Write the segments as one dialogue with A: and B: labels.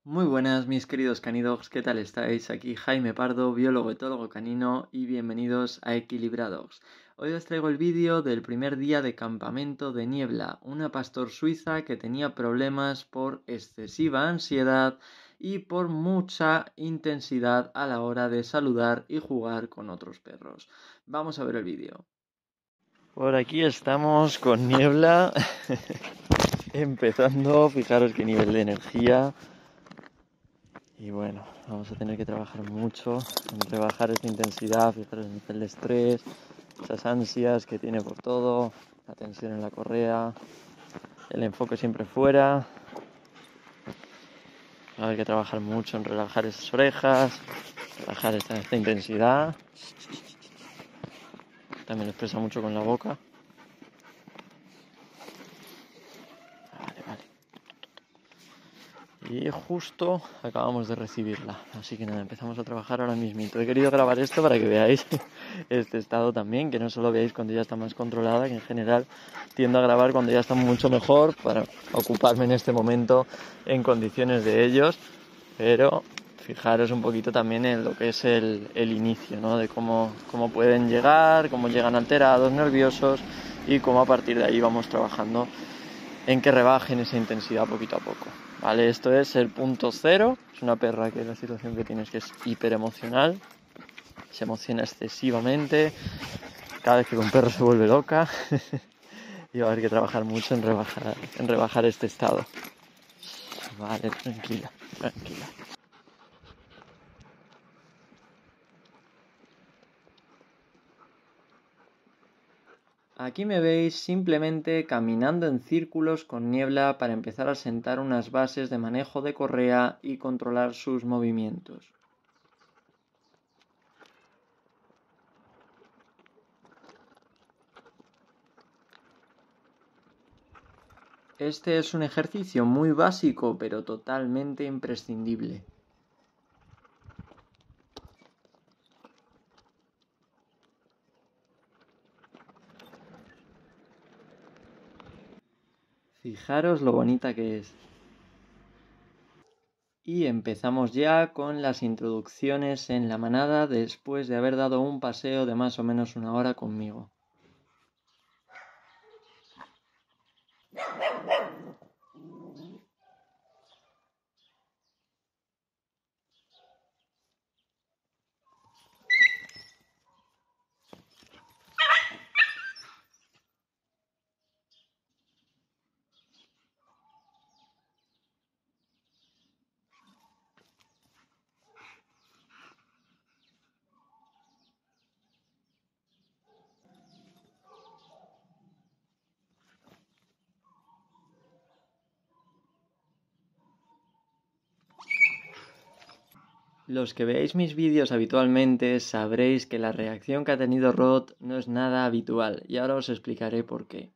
A: Muy buenas mis queridos canidogs, ¿qué tal estáis? Aquí Jaime Pardo, biólogo etólogo canino y bienvenidos a Equilibradogs. Hoy os traigo el vídeo del primer día de campamento de Niebla, una pastor suiza que tenía problemas por excesiva ansiedad y por mucha intensidad a la hora de saludar y jugar con otros perros. Vamos a ver el vídeo. Por aquí estamos con Niebla, empezando, fijaros qué nivel de energía. Y bueno, vamos a tener que trabajar mucho en rebajar esta intensidad, fijaros el nivel de estrés, esas ansias que tiene por todo, la tensión en la correa, el enfoque siempre fuera. Va a haber que trabajar mucho en relajar esas orejas, relajar esta intensidad. También expresa mucho con la boca. Vale. Y justo acabamos de recibirla, así que nada, empezamos a trabajar ahora mismito. He querido grabar esto para que veáis este estado también, que no solo veáis cuando ya está más controlada, que en general tiendo a grabar cuando ya está mucho mejor para ocuparme en este momento en condiciones de ellos, pero fijaros un poquito también en lo que es el inicio, ¿no? De cómo pueden llegar, cómo llegan alterados, nerviosos y cómo a partir de ahí vamos trabajando en que rebajen esa intensidad poquito a poco. Vale, esto es el punto cero. Es una perra que la situación que tienes que es hiperemocional, se emociona excesivamente, cada vez que un perro se vuelve loca y va a haber que trabajar mucho en rebajar este estado. Vale, tranquila. Aquí me veis simplemente caminando en círculos con Niebla para empezar a sentar unas bases de manejo de correa y controlar sus movimientos. Este es un ejercicio muy básico, pero totalmente imprescindible. Fijaros lo bonita que es. Y empezamos ya con las introducciones en la manada después de haber dado un paseo de más o menos una hora conmigo. Los que veáis mis vídeos habitualmente sabréis que la reacción que ha tenido Rod no es nada habitual y ahora os explicaré por qué.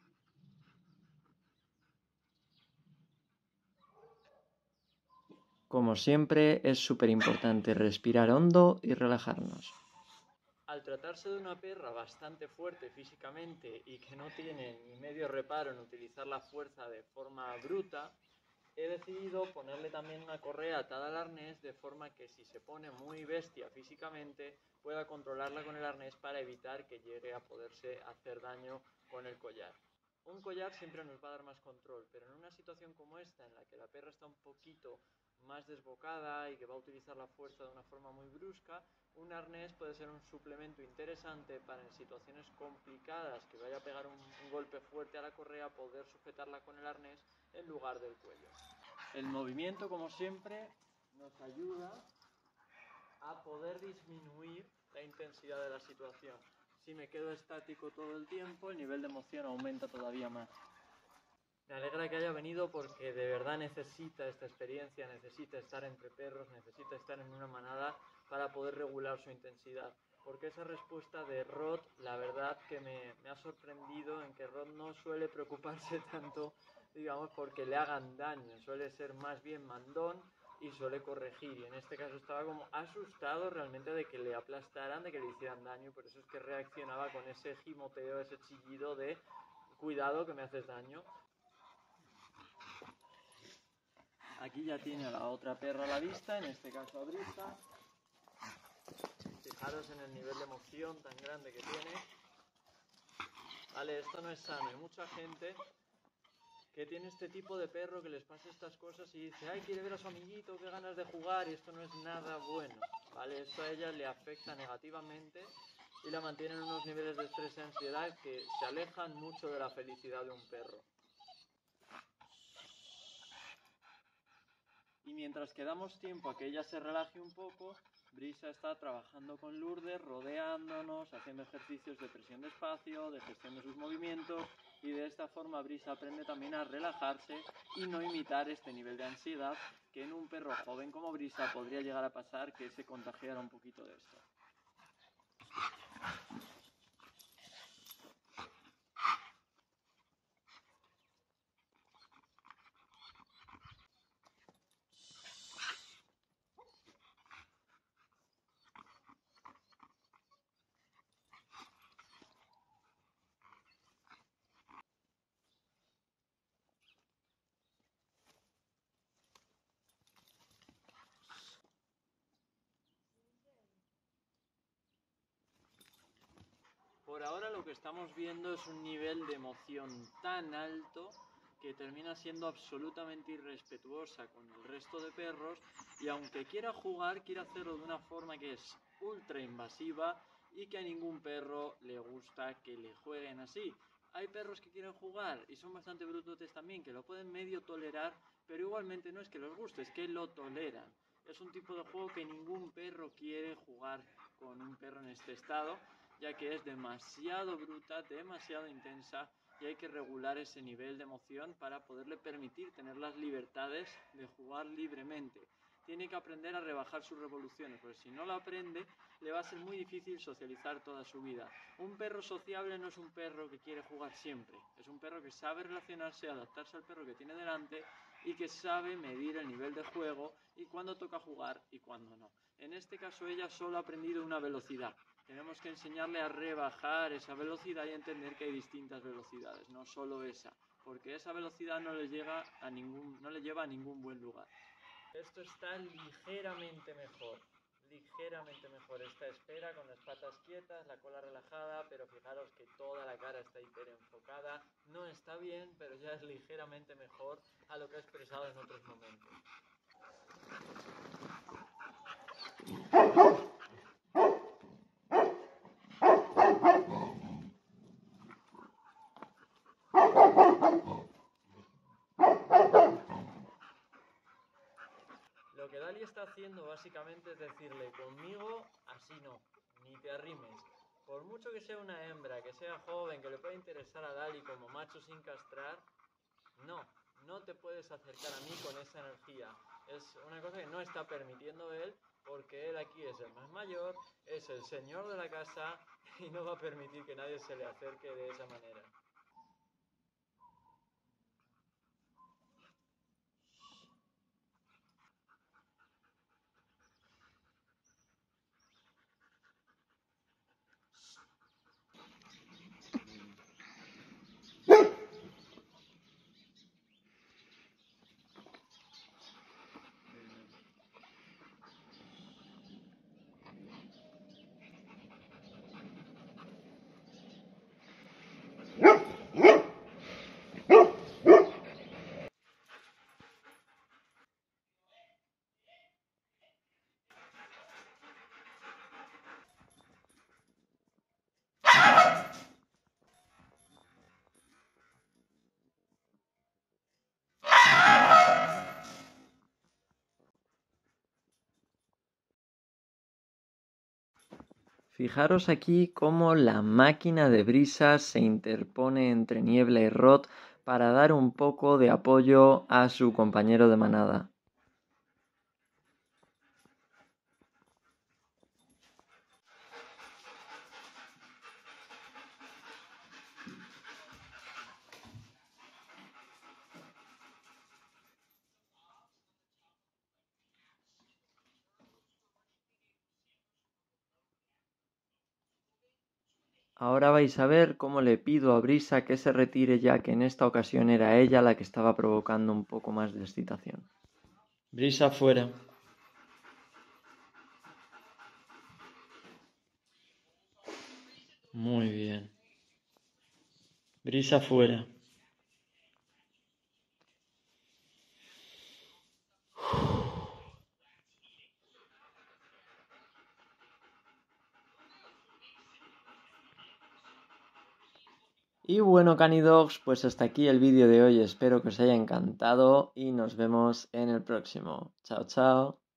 A: Como siempre es súper importante respirar hondo y relajarnos. Al tratarse de una perra bastante fuerte físicamente y que no tiene ni medio reparo en utilizar la fuerza de forma bruta, he decidido ponerle también una correa atada al arnés de forma que si se pone muy bestia físicamente pueda controlarla con el arnés para evitar que llegue a poderse hacer daño con el collar. Un collar siempre nos va a dar más control, pero en una situación como esta en la que la perra está un poquito más desbocada y que va a utilizar la fuerza de una forma muy brusca, un arnés puede ser un suplemento interesante para en situaciones complicadas que vaya a pegar un golpe fuerte a la correa poder sujetarla con el arnés en lugar del cuello. El movimiento, como siempre, nos ayuda a poder disminuir la intensidad de la situación. Si me quedo estático todo el tiempo, el nivel de emoción aumenta todavía más. Me alegra que haya venido porque de verdad necesita esta experiencia, necesita estar entre perros, necesita estar en una manada para poder regular su intensidad. Porque esa respuesta de Rod, la verdad que me ha sorprendido en que Rod no suele preocuparse tanto, digamos, porque le hagan daño. Suele ser más bien mandón y suele corregir. Y en este caso estaba como asustado realmente de que le aplastaran, de que le hicieran daño. Por eso es que reaccionaba con ese gimoteo, ese chillido de cuidado que me haces daño. Aquí ya tiene a la otra perra a la vista, en este caso a Brisa. Fijaros en el nivel de emoción tan grande que tiene. Vale, esto no es sano. Hay mucha gente que tiene este tipo de perro que les pasa estas cosas y dice, ay, quiere ver a su amiguito, qué ganas de jugar, y esto no es nada bueno. Vale, esto a ella le afecta negativamente y la mantiene en unos niveles de estrés y ansiedad que se alejan mucho de la felicidad de un perro. Y mientras que damos tiempo a que ella se relaje un poco, Brisa está trabajando con Lourdes, rodeándonos, haciendo ejercicios de presión de espacio, de gestión de sus movimientos, y de esta forma Brisa aprende también a relajarse y no imitar este nivel de ansiedad que en un perro joven como Brisa podría llegar a pasar que se contagiara un poquito de esto. Por ahora lo que estamos viendo es un nivel de emoción tan alto que termina siendo absolutamente irrespetuosa con el resto de perros y aunque quiera jugar, quiere hacerlo de una forma que es ultra invasiva y que a ningún perro le gusta que le jueguen así. Hay perros que quieren jugar y son bastante brutotes también, que lo pueden medio tolerar, pero igualmente no es que les guste, es que lo toleran. Es un tipo de juego que ningún perro quiere jugar con un perro en este estado, ya que es demasiado bruta, demasiado intensa y hay que regular ese nivel de emoción para poderle permitir tener las libertades de jugar libremente. Tiene que aprender a rebajar sus revoluciones, porque si no lo aprende, le va a ser muy difícil socializar toda su vida. Un perro sociable no es un perro que quiere jugar siempre, es un perro que sabe relacionarse, adaptarse al perro que tiene delante y que sabe medir el nivel de juego y cuándo toca jugar y cuándo no. En este caso ella solo ha aprendido una velocidad. Tenemos que enseñarle a rebajar esa velocidad y entender que hay distintas velocidades, no solo esa, porque esa velocidad no le lleva a ningún buen lugar. Esto está ligeramente mejor esta espera con las patas quietas, la cola relajada, pero fijaros que toda la cara está hiperenfocada. No está bien, pero ya es ligeramente mejor a lo que ha expresado en otros momentos. Lo que Dali está haciendo básicamente es decirle, conmigo así no, ni te arrimes. Por mucho que sea una hembra, que sea joven, que le pueda interesar a Dali como macho sin castrar, no te puedes acercar a mí con esa energía. Es una cosa que no está permitiendo él, porque él aquí es el más mayor, es el señor de la casa y no va a permitir que nadie se le acerque de esa manera. Fijaros aquí cómo la máquina de Brisa se interpone entre Niebla y Rod para dar un poco de apoyo a su compañero de manada. Ahora vais a ver cómo le pido a Brisa que se retire ya que en esta ocasión era ella la que estaba provocando un poco más de excitación. Brisa afuera. Muy bien. Brisa afuera. Y bueno, Canidogs, pues hasta aquí el vídeo de hoy. Espero que os haya encantado y nos vemos en el próximo. Chao, chao.